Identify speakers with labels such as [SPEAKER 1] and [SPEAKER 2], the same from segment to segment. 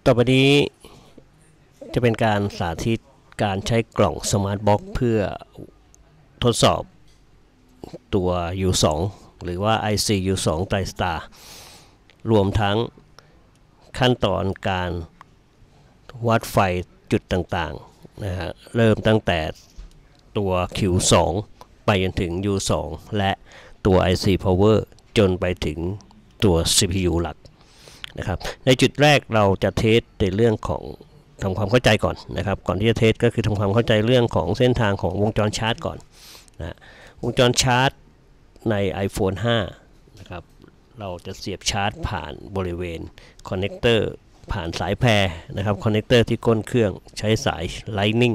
[SPEAKER 1] ต่อไปนี้จะเป็นการสาธิตการใช้กล่องสมาร์ทบ็อกซ์เพื่อทดสอบตัว U2 หรือว่า IC U2 TriStar รวมทั้งขั้นตอนการวัดไฟจุดต่างๆนะฮะเริ่มตั้งแต่ตัว Q2 ไปจนถึง U2 และตัว IC Power จนไปถึงตัว CPU หลักนะครับในจุดแรกเราจะเทสในเรื่องของทำความเข้าใจก่อนนะครับก่อนที่จะเทสก็คือทำความเข้าใจเรื่องของเส้นทางของวงจรชาร์จก่อนนะวงจรชาร์จใน iPhone 5 นะครับเราจะเสียบชาร์จผ่านบริเวณคอนเนคเตอร์ผ่านสายแพรนะครับคอนเนคเตอร์ที่ก้นเครื่องใช้สาย Lightning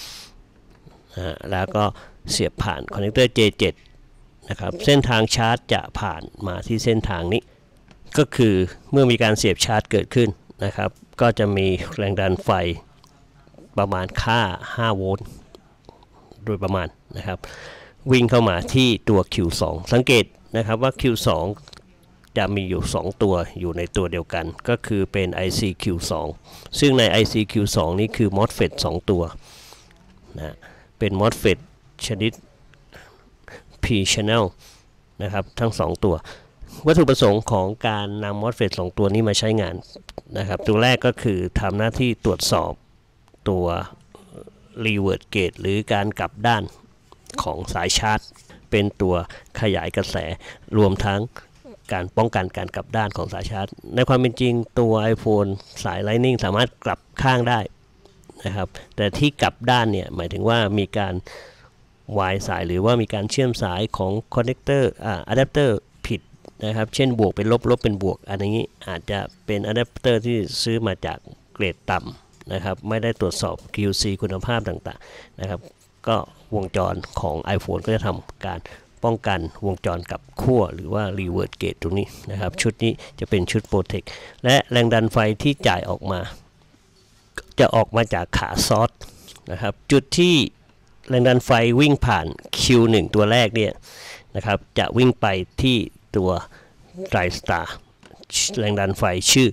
[SPEAKER 1] แล้วก็เสียบผ่านคอนเนคเตอร์ J7 นะครับเส้นทางชาร์จจะผ่านมาที่เส้นทางนี้ก็คือเมื่อมีการเสียบชาร์จเกิดขึ้นนะครับก็จะมีแรงดันไฟประมาณค่า5โวลต์โดยประมาณนะครับวิ่งเข้ามาที่ตัว Q2 สังเกตนะครับว่า Q2 จะมีอยู่2ตัวอยู่ในตัวเดียวกันก็คือเป็น IC Q2 ซึ่งใน IC Q2 นี้คือ MOSFET 2 ตัวนะเป็น MOSFET ชนิด P channel นะครับทั้ง2ตัววัตถุประสงค์ของการนำ MOSFET 2 ตัวนี้มาใช้งานนะครับตัวแรกก็คือทำหน้าที่ตรวจสอบตัว reverse gate หรือการกลับด้านของสายชาร์จเป็นตัวขยายกระแสรวมทั้งการป้องกันการกลับด้านของสายชาร์จในความเป็นจริงตัว iPhone สาย Lightning สามารถกลับข้างได้นะครับแต่ที่กลับด้านเนี่ยหมายถึงว่ามีการวายสายหรือว่ามีการเชื่อมสายของคอนเนคเตอร์อะแดปเตอร์ผิดนะครับเช่นบวกเป็นลบลบเป็นบวกอันนี้อาจจะเป็นอะแดปเตอร์ที่ซื้อมาจากเกรดต่ำนะครับไม่ได้ตรวจสอบ QC คุณภาพต่างๆนะครับก็วงจรของ iPhone ก็จะทำการป้องกันวงจรกับขั้วหรือว่า reverse gate ตรงนี้นะครับชุดนี้จะเป็นชุด Protect และแรงดันไฟที่จ่ายออกมาจะออกมาจากขาซอสนะครับจุดที่แรงดันไฟวิ่งผ่าน Q1 ตัวแรกเนี่ยนะครับจะวิ่งไปที่ตัว TriStar แรงดันไฟชื่อ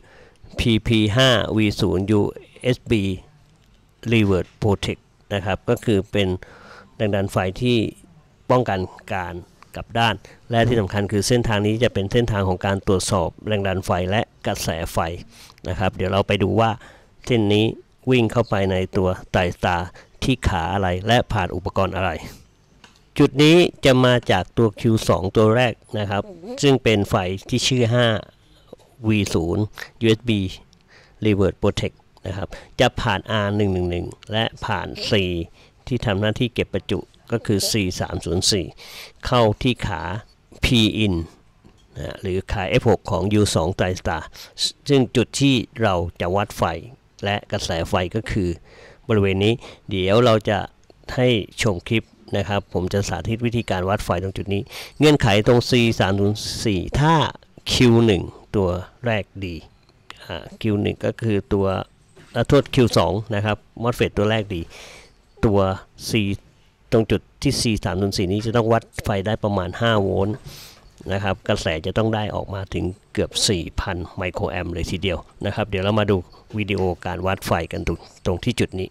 [SPEAKER 1] PP5V0 USB Reverse Protect นะครับก็คือเป็นแรงดันไฟที่ป้องกันการกลับด้านและที่สำคัญคือเส้นทางนี้จะเป็นเส้นทางของการตรวจสอบแรงดันไฟและกระแสไฟนะครับเดี๋ยวเราไปดูว่าเส้นนี้วิ่งเข้าไปในตัว TriStar ที่ขาอะไรและผ่านอุปกรณ์อะไรจุดนี้จะมาจากตัว Q2 ตัวแรกนะครับซึ่งเป็นไฟที่ชื่อ 5V0 USB Reverse Protect นะครับจะผ่าน R111 และผ่าน C ที่ทำหน้าที่เก็บประจุก็คือ C304 เข้าที่ขา P-in หรือขา F6 ของ U2 TriStar ซึ่งจุดที่เราจะวัดไฟและกระแสไฟก็คือบริเวณนี้เดี๋ยวเราจะให้ชมคลิปนะครับผมจะสาธิตวิธีการวัดไฟตรงจุดนี้เงื่อนไขตรง C304 ถ้า Q1 ตัวแรกดีQ1 ก็คือตัวโทษ Q2 นะครับ MOSFET ตัวแรกดีตัว C ตรงจุดที่ C304 นี้จะต้องวัดไฟได้ประมาณ5โวลต์นะครับกระแสจะต้องได้ออกมาถึงเกือบ 4,000 ไมโครแอมป์เลยทีเดียวนะครับเดี๋ยวเรามาดูวิดีโอการวัดไฟกันตรงที่จุดนี้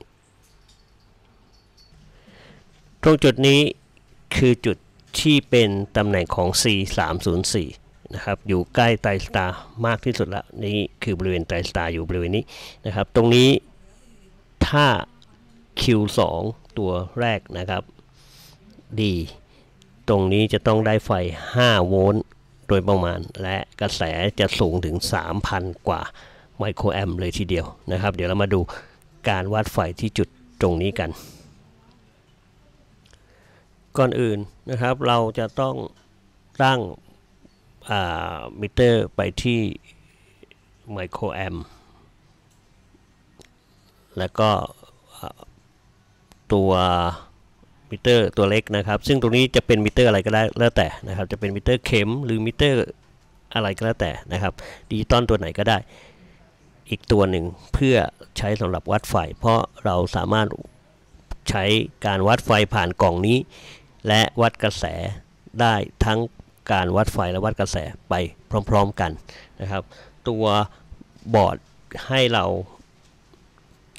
[SPEAKER 1] ตรงจุดนี้คือจุดที่เป็นตำแหน่งของ C304 นะครับอยู่ใกล้ TriStar มากที่สุดแล้วนี่คือบริเวณ TriStar อยู่บริเวณนี้นะครับตรงนี้ถ้า Q2 ตัวแรกนะครับดีตรงนี้จะต้องได้ไฟ5โวลต์โดยประมาณและกระแสจะสูงถึง 3,000 กว่าไมโครแอมป์เลยทีเดียวนะครับเดี๋ยวเรามาดูการวัดไฟที่จุดตรงนี้กันก่อนอื่นนะครับเราจะต้องตั้งมิเตอร์ไปที่ไมโครแอมป์แล้วก็ตัวมิเตอร์ตัวเล็กนะครับซึ่งตรงนี้จะเป็นมิเตอร์อะไรก็ได้แล้วแต่นะครับจะเป็นมิเตอร์เข็มหรือมิเตอร์อะไรก็แล้วแต่นะครับดิจิตอลตัวไหนก็ได้อีกตัวหนึ่งเพื่อใช้สำหรับวัดไฟเพราะเราสามารถใช้การวัดไฟผ่านกล่องนี้และวัดกระแสได้ทั้งการวัดไฟและวัดกระแสไปพร้อมๆกันนะครับตัวบอร์ดให้เรา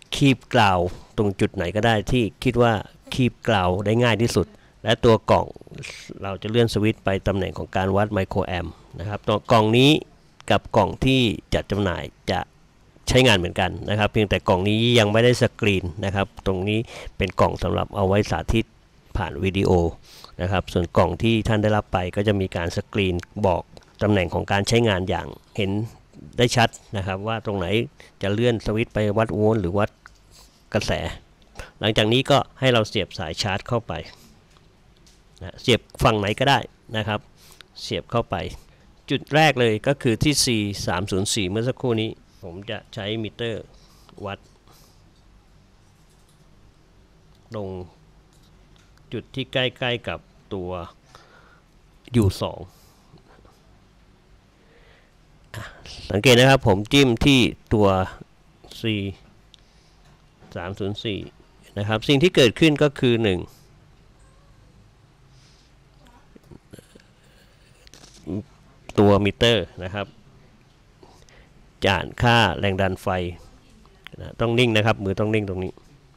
[SPEAKER 1] คีบกล่าวตรงจุดไหนก็ได้ที่คิดว่าคีบกล่าวได้ง่ายที่สุดและตัวกล่องเราจะเลื่อนสวิตช์ไปตำแหน่งของการวัดไมโครแอมป์นะครับตัวกล่องนี้กับกล่องที่จัดจำหน่ายจะใช้งานเหมือนกันนะครับเพียงแต่กล่องนี้ยังไม่ได้สกรีนนะครับตรงนี้เป็นกล่องสำหรับเอาไว้สาธิตผ่านวิดีโอนะครับส่วนกล่องที่ท่านได้รับไปก็จะมีการสกรีนบอกตำแหน่งของการใช้งานอย่างเห็นได้ชัดนะครับว่าตรงไหนจะเลื่อนสวิตช์ไปวัดโวลต์หรือวัดกระแสหลังจากนี้ก็ให้เราเสียบสายชาร์จเข้าไปนะเสียบฝั่งไหนก็ได้นะครับเสียบเข้าไปจุดแรกเลยก็คือที่ C304 เมื่อสักครู่นี้ผมจะใช้มิเตอร์วัดลงจุดที่ใกล้ๆกับตัว U2 สังเกตนะครับผมจิ้มที่ตัว C304 นะครับสิ่งที่เกิดขึ้นก็คือ 1ตัวมิเตอร์นะครับจะอ่านค่าแรงดันไฟนะต้องนิ่งนะครับมือต้องนิ่งตรงนี้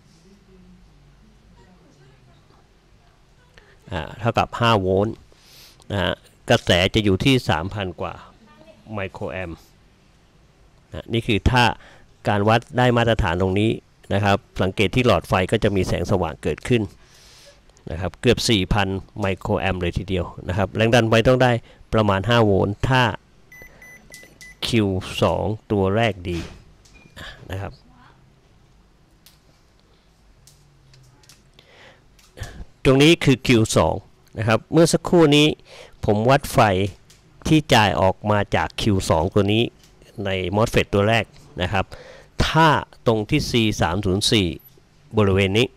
[SPEAKER 1] เท่ากับ5โวลต์นะฮะกระแสจะอยู่ที่ 3,000 กว่าไมโครแอมป์นะนี่คือถ้าการวัดได้มาตรฐานตรงนี้นะครับสังเกตที่หลอดไฟก็จะมีแสงสว่างเกิดขึ้นนะครับเกือบ 4,000 ไมโครแอมป์เลยทีเดียวนะครับแรงดันไฟต้องได้ประมาณ5โวลต์ถ้า Q2 ตัวแรกดีนะครับตรงนี้คือ Q2 นะครับเมื่อสักครู่นี้ผมวัดไฟที่จ่ายออกมาจาก Q2 ตัวนี้ใน MOSFET ตัวแรกนะครับถ้าตรงที่ C304 บริเวณนี้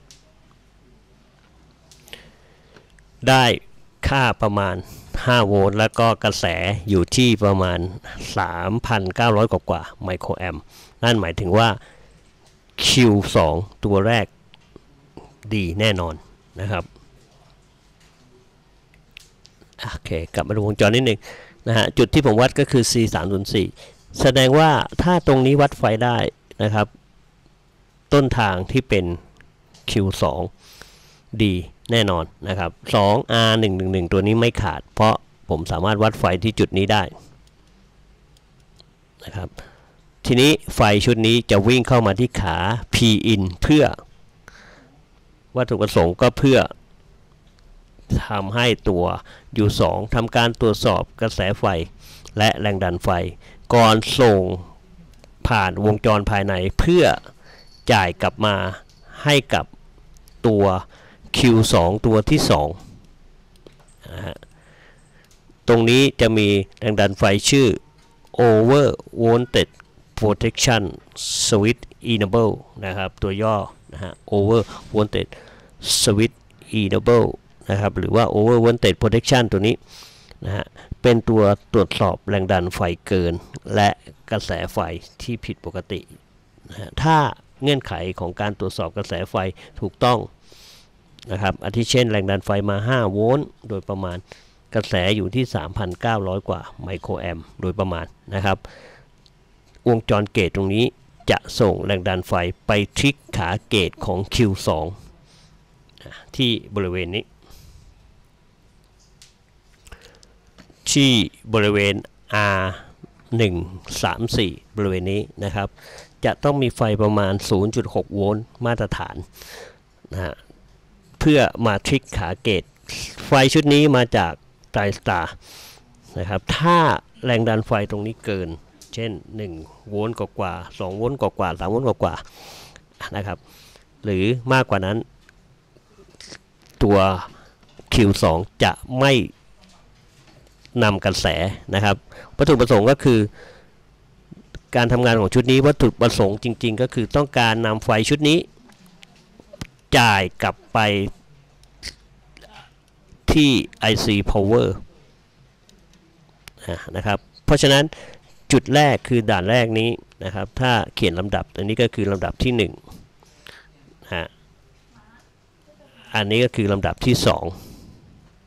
[SPEAKER 1] ได้ค่าประมาณ5โวลต์แล้วก็กระแสอยู่ที่ประมาณ 3,900 กว่าไมโครแอมป์นั่นหมายถึงว่า Q2 ตัวแรกดีแน่นอนนะครับโอเคกลับมาดูวงจรนิดนึงนะฮะจุดที่ผมวัดก็คือ C304 แสดงว่าถ้าตรงนี้วัดไฟได้นะครับต้นทางที่เป็น Q2 ดีแน่นอนนะครับ 2R111 ตัวนี้ไม่ขาดเพราะผมสามารถวัดไฟที่จุดนี้ได้นะครับทีนี้ไฟชุดนี้จะวิ่งเข้ามาที่ขา P-in เพื่อวัตถุประสงค์ก็เพื่อทำให้ตัว U2 ทำการตรวจสอบกระแสไฟและแรงดันไฟก่อนส่งผ่านวงจรภายในเพื่อจ่ายกลับมาให้กับตัว Q2 ตัวที่2นะฮะตรงนี้จะมีแรงดันไฟชื่อ over voltage protection switch enable นะครับตัวย่อนะฮะ over voltage switch enable นะครับหรือว่า over voltage protection ตัวนี้นะฮะเป็นตัวตรวจสอบแรงดันไฟเกินและกระแสไฟที่ผิดปกตินะฮะถ้าเงื่อนไขของการตรวจสอบกระแสไฟถูกต้องนะครับอาทิเช่นแรงดันไฟมา5โวลต์โดยประมาณกระแสอยู่ที่ 3,900 กว่าไมโครแอมป์โดยประมาณนะครับวงจรเกตตรงนี้จะส่งแรงดันไฟไปทริกขาเกตของ Q2 ที่บริเวณนี้ที่บริเวณ R134 บริเวณนี้นะครับจะต้องมีไฟประมาณ 0.6 โวลต์มาตรฐานนะฮะเพื่อมาทริกขาเกตไฟชุดนี้มาจากไตรสตาร์นะครับถ้าแรงดันไฟตรงนี้เกินเช่น1โวลต์กว่า2โวลต์กว่า3โวลต์กว่านะครับหรือมากกว่านั้นตัว Q2 จะไม่นำกระแสนะครับวัตถุประสงค์ก็คือการทำงานของชุดนี้วัตถุประสงค์จริงๆก็คือต้องการนำไฟชุดนี้จ่ายกลับไปที่ IC Power นะครับเพราะฉะนั้นจุดแรกคือด่านแรกนี้นะครับถ้าเขียนลำดับอันนี้ก็คือลำดับที่1อันนี้ก็คือลำดับที่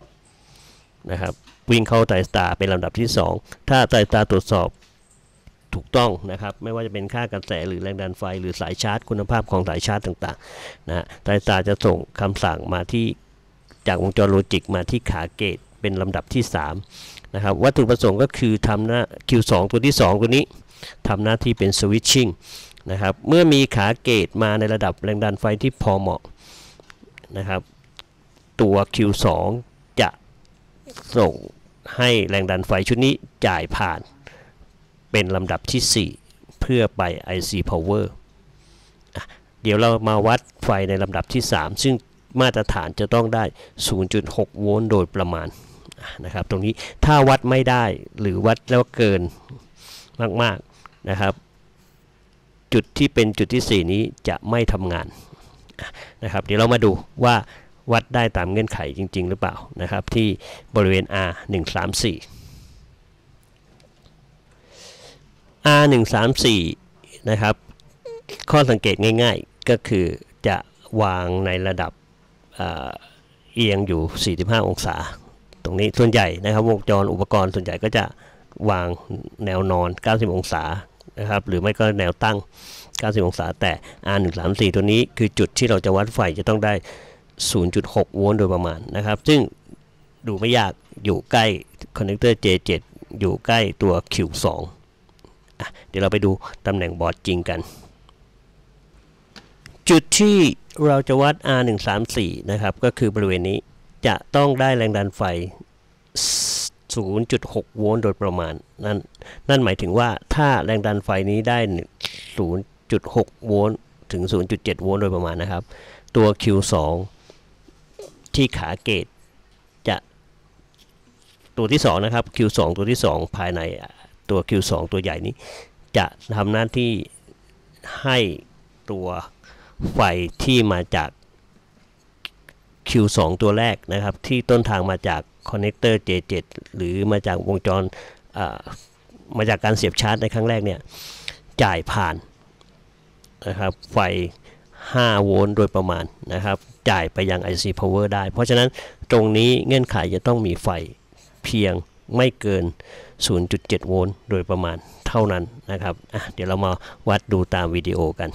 [SPEAKER 1] นะครับวิ่งเข้าไตรสตาร์เป็นลำดับที่2ถ้าไตรสตาร์ตรวจสอบถูกต้องนะครับไม่ว่าจะเป็นค่ากระแสหรือแรงดันไฟหรือสายชาร์จคุณภาพของสายชาร์จต่างๆนะไตรตาจะส่งคำสั่งมาที่จากวงจรโลจิกมาที่ขาเกตเป็นลำดับที่3นะครับวัตถุประสงค์ก็คือทำหน้า Q2 ตัวที่2ตัวนี้ทำหน้าที่เป็นสวิตชิ่งนะครับเมื่อมีขาเกตมาในระดับแรงดันไฟที่พอเหมาะนะครับตัว Q2 จะส่งให้แรงดันไฟชุดนี้จ่ายผ่านเป็นลำดับที่4เพื่อไป IC Power เดี๋ยวเรามาวัดไฟในลำดับที่3ซึ่งมาตรฐานจะต้องได้ 0.6 โวลต์โดยประมาณนะครับตรงนี้ถ้าวัดไม่ได้หรือวัดแล้วเกินมากๆนะครับจุดที่เป็นจุดที่4นี้จะไม่ทำงานนะครับเดี๋ยวเรามาดูว่าวัดได้ตามเงื่อนไขจริงๆหรือเปล่านะครับที่บริเวณ R134 R134 นะครับข้อสังเกตง่ายๆก็คือจะวางในระดับเอียงอยู่45องศาตรงนี้ส่วนใหญ่นะครับวงจรอุปกรณ์ส่วนใหญ่ก็จะวางแนวนอน90องศานะครับหรือไม่ก็แนวตั้ง90องศาแต่ R134 ตัวนี้คือจุดที่เราจะวัดไฟจะต้องได้ 0.6 โวลต์โดยประมาณนะครับซึ่งดูไม่ยากอยู่ใกล้คอนเนคเตอร์ J7 อยู่ใกล้ตัว Q2 เดี๋ยวเราไปดูตำแหน่งบอร์ดจริงกันจุดที่เราจะวัด R134 นะครับก็คือบริเวณนี้จะต้องได้แรงดันไฟ 0.6 โวลต์โดยประมาณนั่นหมายถึงว่าถ้าแรงดันไฟนี้ได้ 0.6 โวลต์ถึง 0.7 โวลต์โดยประมาณนะครับตัว Q2 ที่ขาเกตจะตัวที่2นะครับ Q2 ตัวที่2ภายในตัว Q2 ตัวใหญ่นี้จะทำหน้าที่ให้ตัวไฟที่มาจาก Q2 ตัวแรกนะครับที่ต้นทางมาจากคอนเนคเตอร์ J7 หรือมาจากวงจรมาจากการเสียบชาร์จในครั้งแรกเนี่ยจ่ายผ่านนะครับไฟ5โวลต์โดยประมาณนะครับจ่ายไปยัง IC Power ได้เพราะฉะนั้นตรงนี้เงื่อนไขจะต้องมีไฟเพียงไม่เกิน 0.7 โวลต์โดยประมาณเท่านั้นนะครับเดี๋ยวเรามาวัดดูตามวิดีโอกัน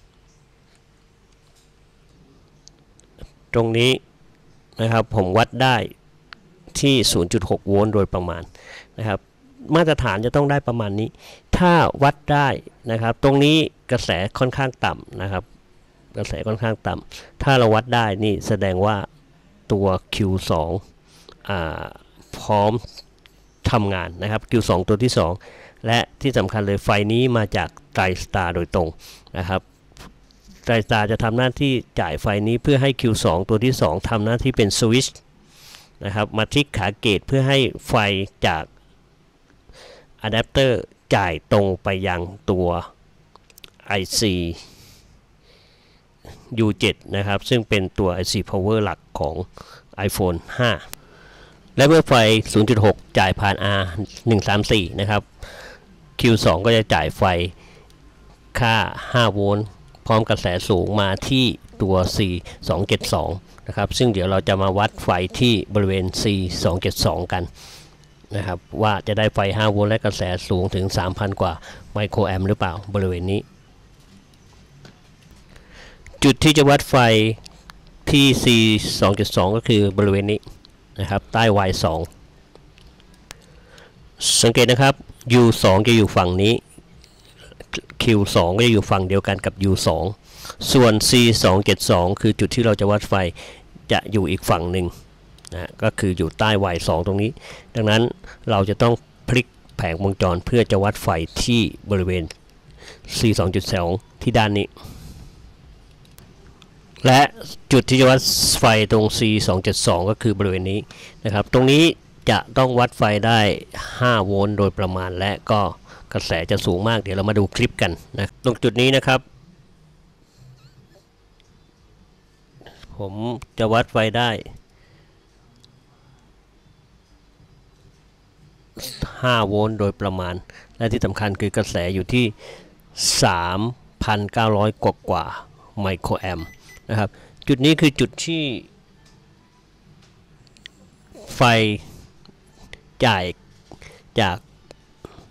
[SPEAKER 1] ตรงนี้นะครับผมวัดได้ที่ 0.6 โวลต์โดยประมาณนะครับมาตรฐานจะต้องได้ประมาณนี้ถ้าวัดได้นะครับตรงนี้กระแสค่อนข้างต่ำนะครับกระแสค่อนข้างต่ำถ้าเราวัดได้นี่แสดงว่าตัว Q2 พร้อมทำงานนะครับ Q2 ตัวที่2และที่สำคัญเลยไฟนี้มาจากไตรสตาร์โดยตรงนะครับไตรสตาร์จะทำหน้าที่จ่ายไฟนี้เพื่อให้ Q2 ตัวที่2ทำหน้าที่เป็นสวิตช์นะครับมาที่ขาเกตเพื่อให้ไฟจากอะแดปเตอร์จ่ายตรงไปยังตัว IC U7 นะครับซึ่งเป็นตัว IC Power หลักของ iPhone 5 และเมื่อไฟ 0.6 จ่ายผ่าน R134 นะครับ Q2 ก็จะจ่ายไฟค่า5โวลต์พร้อมกระแสสูงมาที่ตัว C272 นะครับซึ่งเดี๋ยวเราจะมาวัดไฟที่บริเวณ C272 กันนะครับว่าจะได้ไฟ5โวลต์และกระแสสูงถึง 3,000 กว่าไมโครแอมป์หรือเปล่าบริเวณนี้จุดที่จะวัดไฟที่ C272 ก็คือบริเวณนี้นะครับใต้ Y2 สังเกตนะครับ U2 จะอยู่ฝั่งนี้ Q2 ก็จะอยู่ฝั่งเดียวกันกับ U2 ส่วน C272 คือจุดที่เราจะวัดไฟจะอยู่อีกฝั่งหนึ่งนะก็คืออยู่ใต้ Y2 ตรงนี้ดังนั้นเราจะต้องพลิกแผงวงจรเพื่อจะวัดไฟที่บริเวณ C272 ที่ด้านนี้และจุดที่จะวัดไฟตรง C272 ก็คือบริเวณนี้นะครับตรงนี้จะต้องวัดไฟได้5โวลต์โดยประมาณและก็กระแสจะสูงมากเดี๋ยวเรามาดูคลิปกันนะตรงจุดนี้นะครับผมจะวัดไฟได้5โวลต์โดยประมาณและที่สำคัญคือกระแสอยู่ที่ 3,900 กว่าไมโครแอมป์นะครับจุดนี้คือจุดที่ไฟจ่ายจาก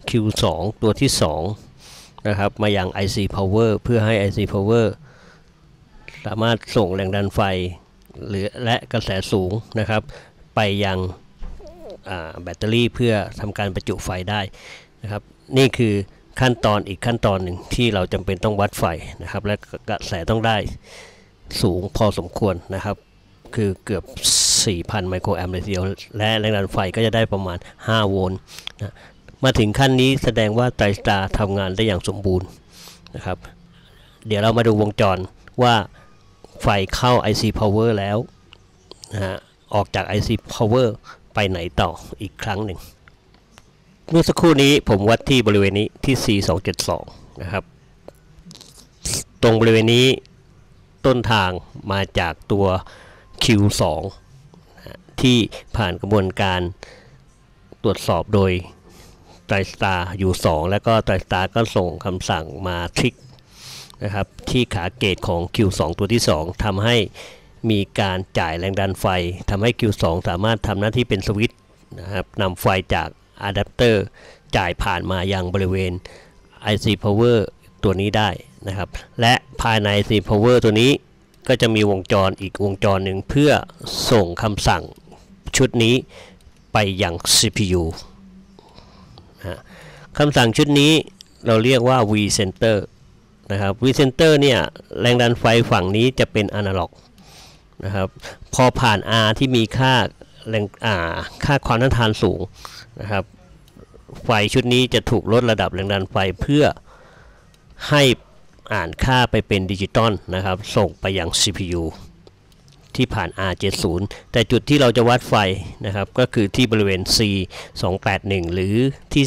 [SPEAKER 1] Q2 ตัวที่2นะครับมายัง IC Power เพื่อให้ IC Power สามารถส่งแรงดันไฟหรือและกระแสสูงนะครับไปยังแบตเตอรี่เพื่อทำการประจุไฟได้นะครับนี่คือขั้นตอนอีกขั้นตอนหนึ่งที่เราจำเป็นต้องวัดไฟนะครับและกระแสต้องได้สูงพอสมควรนะครับคือเกือบ 4,000 ไมโครแอมป์เลยทีเดียวและแรงดันไฟก็จะได้ประมาณ 5 โวลต์นะมาถึงขั้นนี้แสดงว่าไตรสตาร์ทำงานได้อย่างสมบูรณ์นะครับเดี๋ยวเรามาดูวงจรว่าไฟเข้า IC Power แล้วนะฮะออกจาก IC Power ไปไหนต่ออีกครั้งหนึ่งเมื่อสักครู่นี้ผมวัดที่บริเวณนี้ที่ C272 นะครับตรงบริเวณนี้ต้นทางมาจากตัว Q2 ที่ผ่านกระบวนการตรวจสอบโดยไตรสตาร์อยู่2แล้วก็ไตรสตาร์ก็ส่งคำสั่งมาทริกนะครับที่ขาเกตของ Q2 ตัวที่2ทำให้มีการจ่ายแรงดันไฟทำให้ Q2 สามารถทำหน้าที่เป็นสวิตช์นะครับนำไฟจากอะแดปเตอร์จ่ายผ่านมายังบริเวณ IC Power ตัวนี้ได้นะครับและภายใน IC Power ตัวนี้ก็จะมีวงจรอีกวงจรหนึ่งเพื่อส่งคำสั่งชุดนี้ไปยัง CPU นะคำสั่งชุดนี้เราเรียกว่า V Center นะครับ V Center เนี่ยแรงดันไฟฝั่งนี้จะเป็นอนาล็อกนะครับพอผ่าน R ที่มีค่าค่าความต้านทานสูงนะครับไฟชุดนี้จะถูกลดระดับแรงดันไฟเพื่อให้อ่านค่าไปเป็นดิจิตอลนะครับส่งไปยัง CPU ที่ผ่าน R70 แต่จุดที่เราจะวัดไฟนะครับก็คือที่บริเวณ C281 หรือที่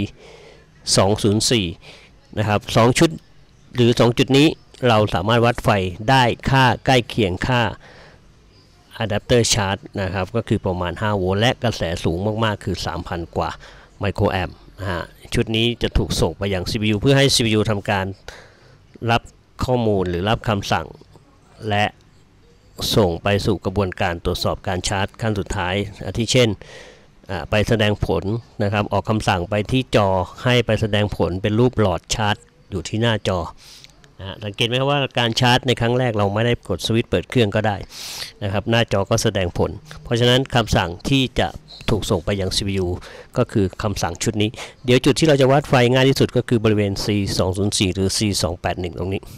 [SPEAKER 1] C204 นะครับ2ชุดหรือ2จุดนี้เราสามารถวัดไฟได้ค่าใกล้เคียงค่าอะแดปเตอร์ชาร์จนะครับก็คือประมาณ5โวลต์และกระแสสูงมากๆคือ 3,000 กว่าไมโครแอมป์นะฮะชุดนี้จะถูกส่งไปยัง CPU เพื่อให้ CPU ทำการรับข้อมูลหรือรับคำสั่งและส่งไปสู่กระบวนการตรวจสอบการชาร์จขั้นสุดท้ายอาทิเช่นไปแสดงผลนะครับออกคำสั่งไปที่จอให้ไปแสดงผลเป็นรูปหลอดชาร์จอยู่ที่หน้าจอสังเกตไหมครับว่าการชาร์จในครั้งแรกเราไม่ได้กดสวิตช์เปิดเครื่องก็ได้นะครับหน้าจอก็แสดงผลเพราะฉะนั้นคำสั่งที่จะถูกส่งไปยัง CPU ก็คือคำสั่งชุดนี้เดี๋ยวจุดที่เราจะวัดไฟง่ายที่สุดก็คือบริเวณ C204 หรือ C281 ตรงนี้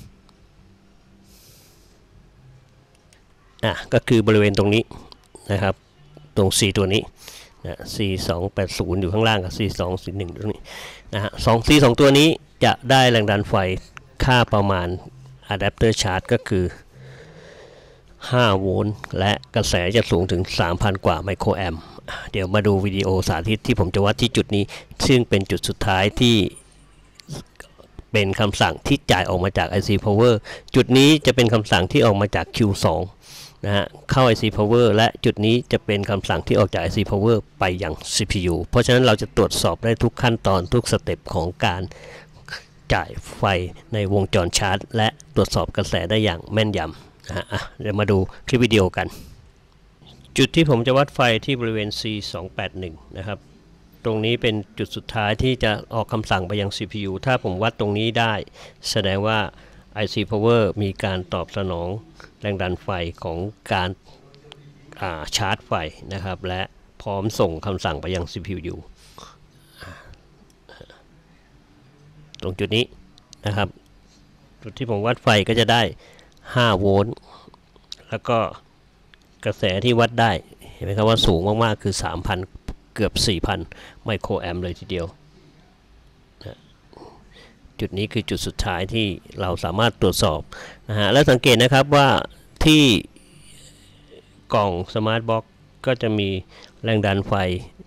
[SPEAKER 1] ก็คือบริเวณตรงนี้นะครับตรง C ตัวนี้C280 อยู่ข้างล่างกับ C241 ตรงนี้นะฮะC 2ตัวนี้จะได้แรงดันไฟค่าประมาณอะแดปเตอร์ชาร์จก็คือ5โวลต์และกระแสจะสูงถึง 3,000 กว่าไมโครแอมป์เดี๋ยวมาดูวิดีโอสาธิตที่ผมจะวัดที่จุดนี้ซึ่งเป็นจุดสุดท้ายที่เป็นคำสั่งที่จ่ายออกมาจาก IC Power จุดนี้จะเป็นคำสั่งที่ออกมาจาก Q2 นะฮะเข้า IC Power และจุดนี้จะเป็นคำสั่งที่ออกจาก IC Power ไปยัง CPU เพราะฉะนั้นเราจะตรวจสอบได้ทุกขั้นตอนทุกสเต็ปของการจ่ายไฟในวงจรชาร์จและตรวจสอบกระแสได้อย่างแม่นยำนะฮะเดี๋ยวมาดูคลิปวิดีโอกันจุดที่ผมจะวัดไฟที่บริเวณ C281 นะครับตรงนี้เป็นจุดสุดท้ายที่จะออกคำสั่งไปยัง CPU ถ้าผมวัดตรงนี้ได้แสดงว่า IC Power มีการตอบสนองแรงดันไฟของการชาร์จไฟนะครับและพร้อมส่งคำสั่งไปยัง CPU ตรงจุดนี้นะครับจุดที่ผมวัดไฟก็จะได้5โวลต์แล้วก็กระแสที่วัดได้เห็นไหมครับว่าสูงมากๆคือ 3,000 เกือบ 4,000 ไมโครแอมป์เลยทีเดียวจุดนี้คือจุดสุดท้ายที่เราสามารถตรวจสอบนะฮะและสังเกตนะครับว่าที่กล่องสมาร์ทบ็อกซ์ก็จะมีแรงดันไฟ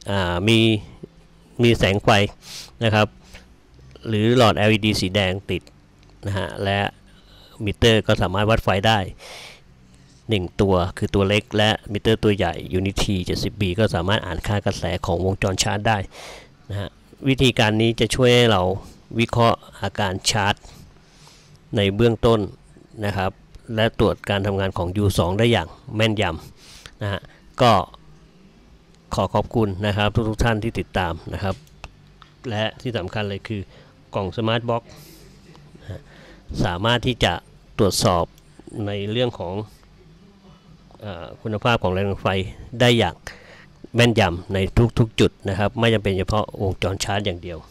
[SPEAKER 1] มีแสงไฟนะครับหรือหลอด LED สีแดงติดนะฮะและมิเตอร์ก็สามารถวัดไฟได้1ตัวคือตัวเล็กและมิเตอร์ตัวใหญ่ Unity 70B ก็สามารถอ่านค่ากระแสของวงจรชาร์จได้นะฮะวิธีการนี้จะช่วยให้เราวิเคราะห์อาการชาร์จในเบื้องต้นนะครับและตรวจการทำงานของ U2 ได้อย่างแม่นยำนะฮะก็ขอบคุณนะครับทุกท่านที่ติดตามนะครับและที่สำคัญเลยคือกล่องสมาร์ทบ็อกซ์สามารถที่จะตรวจสอบในเรื่องของคุณภาพของแรงดันไฟได้อย่างแม่นยำในทุกๆจุดนะครับไม่จำเป็นเฉพาะวงจรชาร์จอย่างเดียว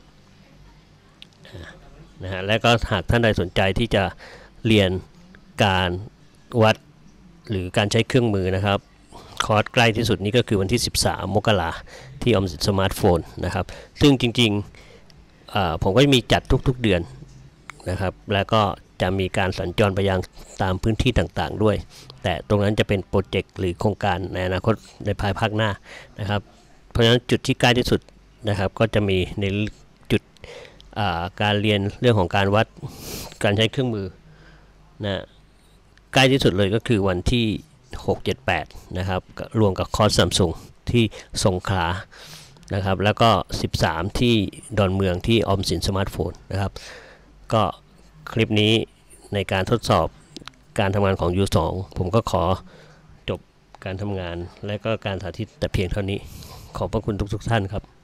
[SPEAKER 1] นะฮะและก็หากท่านใดสนใจที่จะเรียนการวัดหรือการใช้เครื่องมือนะครับคอร์สใกล้ที่สุดนี้ก็คือวันที่13 มกราที่ออมสินสมาร์ทโฟนนะครับซึ่งจริงๆผมก็มีจัดทุกๆเดือนนะครับแล้วก็จะมีการสัญจรไปยังตามพื้นที่ต่างๆด้วยแต่ตรงนั้นจะเป็นโปรเจกต์หรือโครงการในอนาคตในภายภาคหน้านะครับเพราะฉะนั้นจุดที่ใกล้ที่สุดนะครับก็จะมีในจุดการเรียนเรื่องของการวัดการใช้เครื่องมือนะใกล้ที่สุดเลยก็คือวันที่6 7 8นะครับรวมกับคอร์สซัมซุงที่สงขลานะครับแล้วก็13ที่ดอนเมืองที่ออมสินสมาร์ทโฟนนะครับก็คลิปนี้ในการทดสอบการทำงานของ U2 ผมก็ขอจบการทำงานและก็การสาธิตแต่เพียงเท่านี้ขอบพระคุณทุกท่านครับ